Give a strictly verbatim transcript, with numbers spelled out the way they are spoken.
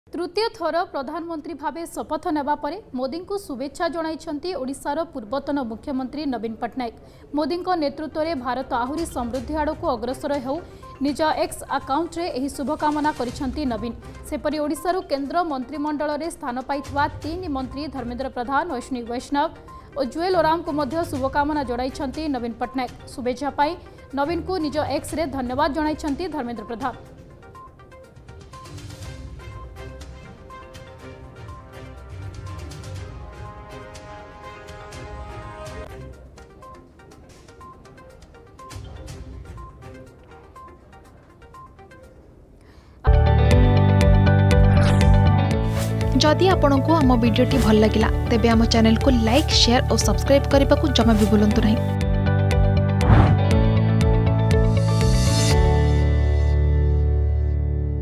तृतीय थर प्रधानमंत्री भावे शपथ नेबा परे मोदी को शुभेच्छा जणाइछन्ती ओडिशार पूर्वतन मुख्यमंत्री नवीन पट्टनायक। मोदी नेतृत्व में भारत आहुरी समृद्धि आड़क अग्रसर हो निज एक्स अकाउंट रे एही शुभकामना करिछन्ती नवीन। सेपरि ओडिशार केन्द्र मंत्रिमंडल रे स्थान पाइथिबा तीन मंत्री धर्मेन्द्र प्रधान, अश्विनी वैष्णव और जुएल ओराम को मध्य शुभकामना जणाइछन्ती नवीन पट्टनायक। शुभेच्छा पाई नवीन को निज एक्स रे धन्यवाद जणाइछन्ती धर्मेन्द्र प्रधान। जदि आपंक आम भिडी भल लगा तेब आम चैनल को लाइक, शेयर और सब्सक्राइब करने को जमा भी भूलु नहीं।